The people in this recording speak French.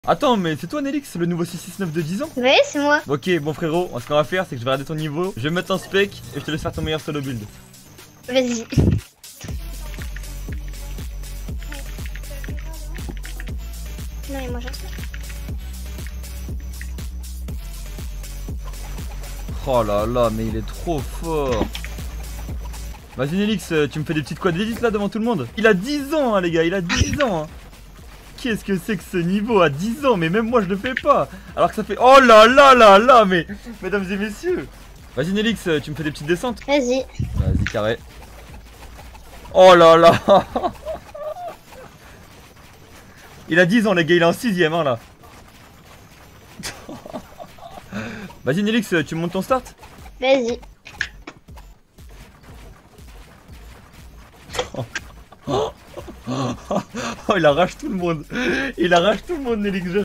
Attends, mais c'est toi Nelix, le nouveau 669 de 10 ans? Ouais, c'est moi. Ok, bon frérot, ce qu'on va faire, c'est que je vais regarder ton niveau, je vais mettre un spec et je te laisse faire ton meilleur solo build. Vas-y. Non, mais moi j'en sais. Oh là là, mais il est trop fort. Vas-y Nelix, tu me fais des petites quads d'élite là devant tout le monde. Il a 10 ans hein, les gars, il a 10 ans hein. Qu'est-ce que c'est que ce niveau à 10 ans? Mais même moi je le fais pas. Alors que ça fait... Oh là là là là, mais... Mesdames et messieurs. Vas-y Nelix, tu me fais des petites descentes. Vas-y. Vas-y carré. Oh là là. Il a 10 ans les gars, il est en 6ème hein là. Vas-y Nelix, tu montes ton start? Vas-y. Oh il arrache tout le monde. Il arrache tout le monde Nelix.